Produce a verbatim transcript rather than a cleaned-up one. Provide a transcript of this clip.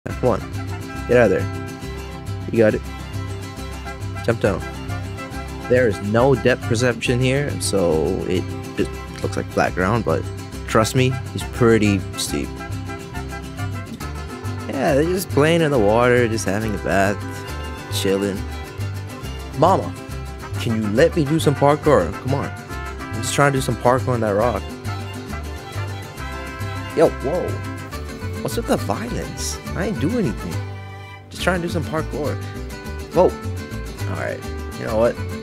Come on. Get out of there. You got it. Jump down. There is no depth perception here, so it just looks like flat ground, but trust me, it's pretty steep. Yeah, they're just playing in the water, just having a bath, chilling. Mama, can you let me do some parkour? Come on. I'm just trying to do some parkour on that rock. Yo, whoa. What's with the violence? I ain't do anything. Just trying to do some parkour. Whoa. Alright. You know what?